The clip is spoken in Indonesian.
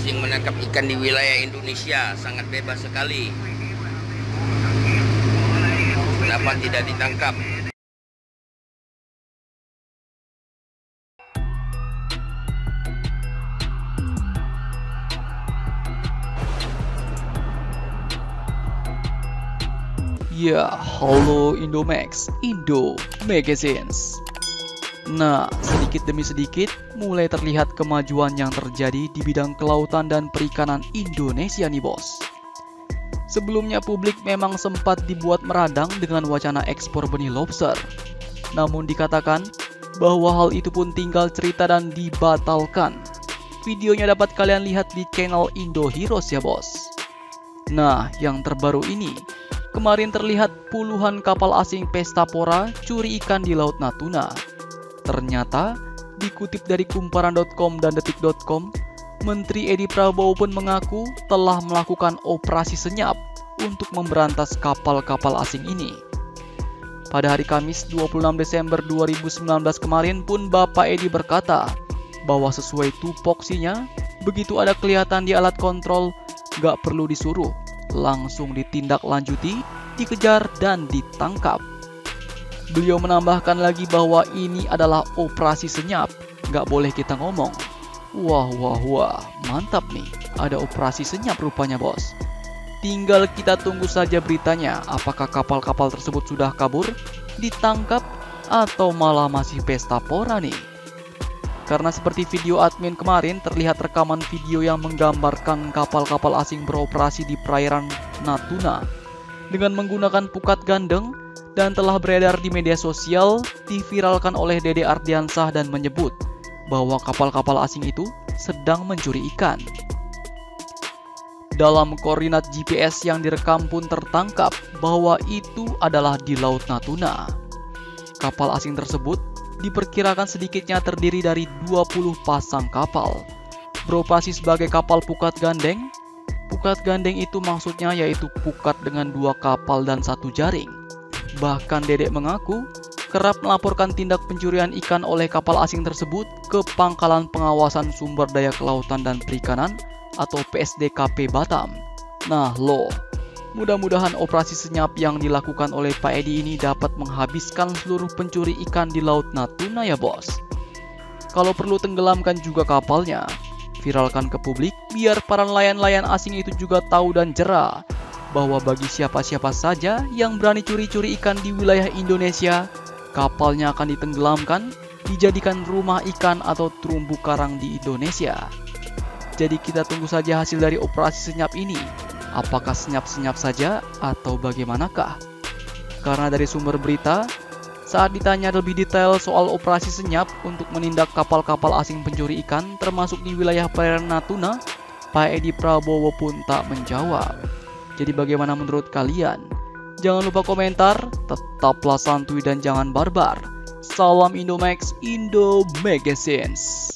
asing menangkap ikan di wilayah Indonesia sangat bebas sekali. Kenapa tidak ditangkap? Ya, halo Indomax, Indo Magazines. Nah, sedikit demi sedikit mulai terlihat kemajuan yang terjadi di bidang kelautan dan perikanan Indonesia nih bos. Sebelumnya publik memang sempat dibuat meradang dengan wacana ekspor benih lobster. Namun dikatakan bahwa hal itu pun tinggal cerita dan dibatalkan. Videonya dapat kalian lihat di channel Indo Heroes ya bos. Nah, yang terbaru ini, kemarin terlihat puluhan kapal asing pesta pora curi ikan di Laut Natuna. Ternyata, dikutip dari kumparan.com dan detik.com, Menteri Edi Prabowo pun mengaku telah melakukan operasi senyap untuk memberantas kapal-kapal asing ini. Pada hari Kamis 26 Desember 2019 kemarin pun Bapak Edi berkata bahwa sesuai tupoksinya, begitu ada kelihatan di alat kontrol, gak perlu disuruh, langsung ditindaklanjuti, dikejar dan ditangkap. Beliau menambahkan lagi bahwa ini adalah operasi senyap, gak boleh kita ngomong. Wah, mantap nih, ada operasi senyap rupanya bos. Tinggal kita tunggu saja beritanya, apakah kapal-kapal tersebut sudah kabur, ditangkap, atau malah masih pesta pora nih. Karena seperti video admin kemarin, terlihat rekaman video yang menggambarkan kapal-kapal asing beroperasi di perairan Natuna dengan menggunakan pukat gandeng dan telah beredar di media sosial, diviralkan oleh Dede Ardiansah dan menyebut bahwa kapal-kapal asing itu sedang mencuri ikan. Dalam koordinat GPS yang direkam pun tertangkap bahwa itu adalah di Laut Natuna. Kapal asing tersebut diperkirakan sedikitnya terdiri dari 20 pasang kapal, beroperasi sebagai kapal pukat gandeng. Pukat gandeng itu maksudnya yaitu pukat dengan 2 kapal dan 1 jaring. Bahkan Dedek mengaku kerap melaporkan tindak pencurian ikan oleh kapal asing tersebut ke Pangkalan Pengawasan Sumber Daya Kelautan dan Perikanan atau PSDKP Batam. Nah loh, mudah-mudahan operasi senyap yang dilakukan oleh Pak Edi ini dapat menghabiskan seluruh pencuri ikan di Laut Natuna ya bos. Kalau perlu tenggelamkan juga kapalnya, viralkan ke publik biar para nelayan-nelayan asing itu juga tahu dan jera bahwa bagi siapa-siapa saja yang berani curi-curi ikan di wilayah Indonesia, kapalnya akan ditenggelamkan, dijadikan rumah ikan atau terumbu karang di Indonesia. Jadi kita tunggu saja hasil dari operasi senyap ini. Apakah senyap-senyap saja atau bagaimanakah? Karena dari sumber berita, saat ditanya lebih detail soal operasi senyap untuk menindak kapal-kapal asing pencuri ikan termasuk di wilayah perairan Natuna, Pak Edi Prabowo pun tak menjawab. Jadi bagaimana menurut kalian? Jangan lupa komentar, tetaplah santuy dan jangan barbar. Salam Indomax, Indo Magazines.